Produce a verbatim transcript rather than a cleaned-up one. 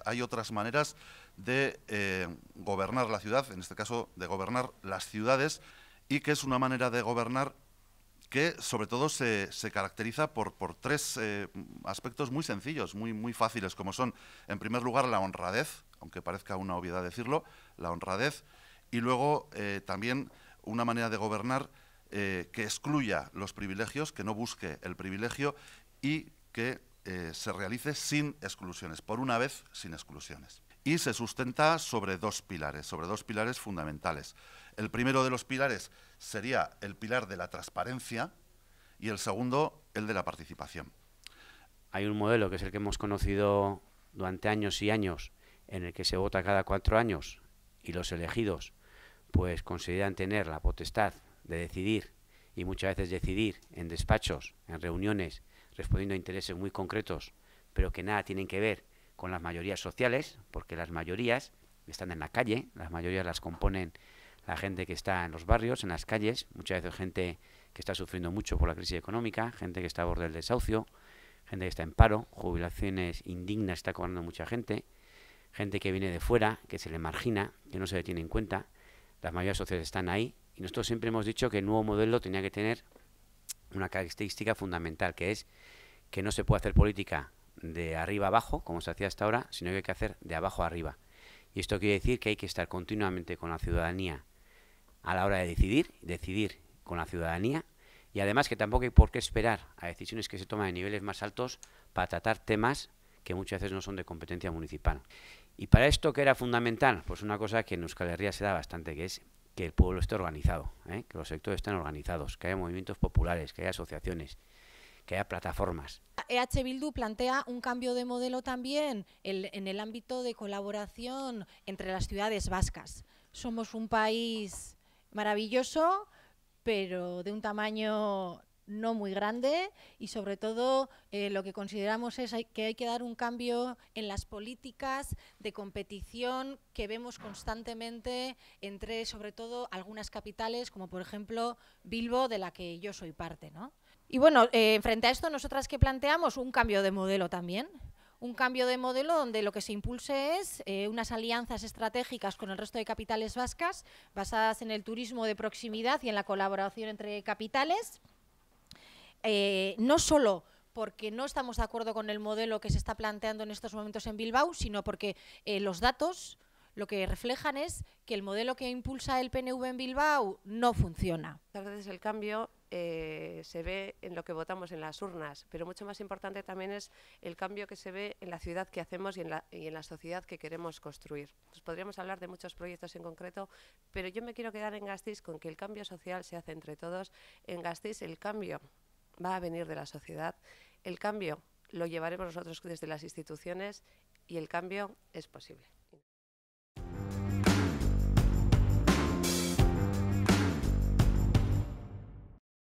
hay otras maneras de eh, gobernar la ciudad, en este caso de gobernar las ciudades, y que es una manera de gobernar que sobre todo se, se caracteriza por, por tres eh, aspectos muy sencillos, muy, muy fáciles, como son, en primer lugar, la honradez, aunque parezca una obviedad decirlo, la honradez, y luego eh, también una manera de gobernar eh, que excluya los privilegios, que no busque el privilegio y que eh, se realice sin exclusiones, por una vez sin exclusiones. Y se sustenta sobre dos pilares, sobre dos pilares fundamentales. El primero de los pilares sería el pilar de la transparencia y el segundo, el de la participación. Hay un modelo que es el que hemos conocido durante años y años, en el que se vota cada cuatro años y los elegidos pues consideran tener la potestad de decidir y muchas veces decidir en despachos, en reuniones, respondiendo a intereses muy concretos, pero que nada tienen que ver con las mayorías sociales, porque las mayorías están en la calle, las mayorías las componen la gente que está en los barrios, en las calles, muchas veces gente que está sufriendo mucho por la crisis económica, gente que está a borde del desahucio, gente que está en paro, jubilaciones indignas está cobrando mucha gente, gente que viene de fuera, que se le margina, que no se le tiene en cuenta. Las mayorías sociales están ahí y nosotros siempre hemos dicho que el nuevo modelo tenía que tener una característica fundamental, que es que no se puede hacer política de arriba abajo, como se hacía hasta ahora, sino que hay que hacer de abajo arriba. Y esto quiere decir que hay que estar continuamente con la ciudadanía a la hora de decidir, decidir con la ciudadanía, y además que tampoco hay por qué esperar a decisiones que se toman en niveles más altos para tratar temas que muchas veces no son de competencia municipal. Y para esto, ¿qué era fundamental? Pues una cosa que en Euskal Herria se da bastante, que es que el pueblo esté organizado, ¿eh? Que los sectores estén organizados, que haya movimientos populares, que haya asociaciones, que haya plataformas. E H Bildu plantea un cambio de modelo también el, en el ámbito de colaboración entre las ciudades vascas. Somos un país maravilloso, pero de un tamaño no muy grande, y sobre todo eh, lo que consideramos es que hay que dar un cambio en las políticas de competición que vemos constantemente entre, sobre todo, algunas capitales, como por ejemplo Bilbo, de la que yo soy parte, ¿no? Y bueno, eh, frente a esto, nosotras que planteamos un cambio de modelo también. Un cambio de modelo donde lo que se impulse es eh, unas alianzas estratégicas con el resto de capitales vascas basadas en el turismo de proximidad y en la colaboración entre capitales. Eh, no solo porque no estamos de acuerdo con el modelo que se está planteando en estos momentos en Bilbao, sino porque eh, los datos lo que reflejan es que el modelo que impulsa el P N V en Bilbao no funciona. Muchas veces el cambio eh, se ve en lo que votamos en las urnas, pero mucho más importante también es el cambio que se ve en la ciudad que hacemos y en la, y en la sociedad que queremos construir. Pues podríamos hablar de muchos proyectos en concreto, pero yo me quiero quedar en Gasteiz con que el cambio social se hace entre todos. En Gasteiz el cambio va a venir de la sociedad, el cambio lo llevaremos nosotros desde las instituciones y el cambio es posible.